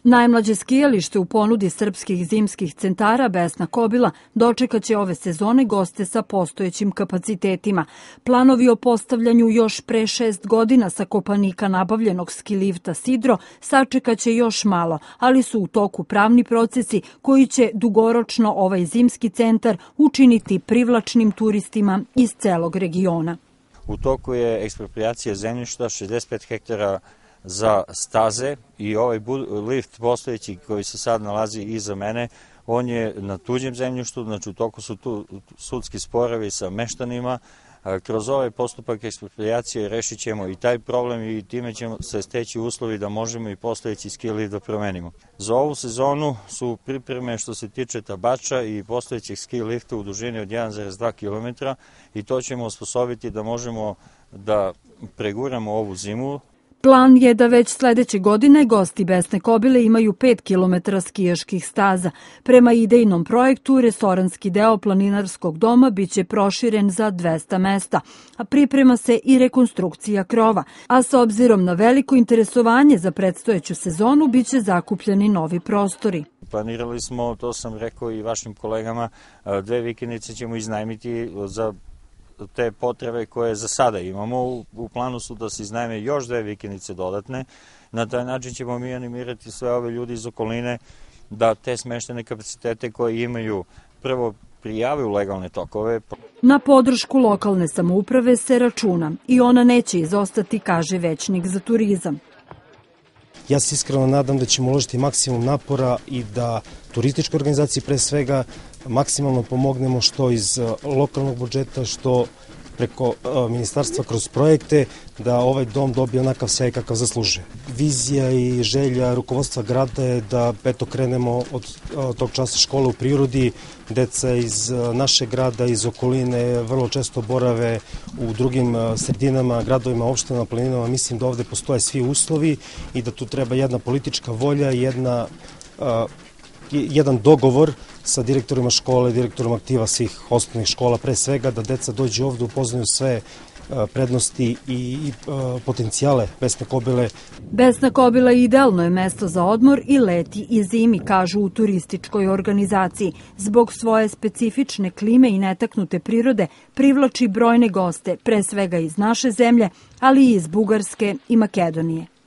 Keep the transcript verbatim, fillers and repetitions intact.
Najmlađe skijalište u ponudi srpskih zimskih centara Besna Kobila dočekaće ove sezone goste sa postojećim kapacitetima. Planovi o postavljanju još pre šest godina sa Kopaonika nabavljenog ski lifta Sidro sačekaće još malo, ali su u toku pravni procesi koji će dugoročno ovaj zimski centar učiniti privlačnim turistima iz celog regiona. U toku je eksproprijacija zemljišta, šezdeset pet hektara za staze i ovaj lift postojeći koji se sad nalazi iza mene, on je na tuđem zemljištu, znači u toku su tu sudski sporovi sa meštanima. Kroz ovaj postupak eksproprijacije rešit ćemo i taj problem i time ćemo se steći uslovi da možemo i postojeći ski lift da promenimo. Za ovu sezonu su pripreme što se tiče Tabača i postojećeg ski lifta u dužini od jedan zarez dva kilometra i to ćemo osposobiti da možemo da preguramo ovu zimu. Plan je da već sledeće godine gosti Besne Kobile imaju pet kilometara skijaških staza. Prema idejnom projektu, restoranski deo planinarskog doma biće proširen za dvesta mesta, a priprema se i rekonstrukcija krova. A s obzirom na veliko interesovanje za predstojeću sezonu, biće zakupljeni novi prostori. Planirali smo, to sam rekao i vašim kolegama, dve vikendice ćemo iznajmiti za te potrebe koje za sada imamo. U planu su da se iznajme još dve vikendice dodatne. Na taj način ćemo mi animirati sve ove ljudi iz okoline da te smeštene kapacitete koje imaju prvo prijave u legalne tokove. Na podršku lokalne samouprave se računa i ona neće izostati, kaže većnik za turizam. Ja se iskreno nadam da ćemo uložiti maksimum napora i da turističkoj organizaciji pre svega maksimalno pomognemo što iz lokalnog budžeta, što preko ministarstva kroz projekte, da ovaj dom dobije onakav sjaj kakav zaslužuje. Vizija i želja rukovodstva grada je da eto krenemo od tog časa škole u prirodi. Deca iz našeg grada, iz okoline vrlo često borave u drugim sredinama, gradovima, opštinama, planinama. Mislim da ovde postoje svi uslovi i da tu treba jedna politička volja, jedna, jedan dogovor sa direktorima škole, direktorima aktiva svih osnovnih škola, pre svega da deca dođu ovde, upoznaju sve prednosti i potencijale Besne Kobile. Besna Kobila idealno je mesto za odmor i leti i zimi, kažu u turističkoj organizaciji. Zbog svoje specifične klime i netaknute prirode privlači brojne goste, pre svega iz naše zemlje, ali i iz Bugarske i Makedonije.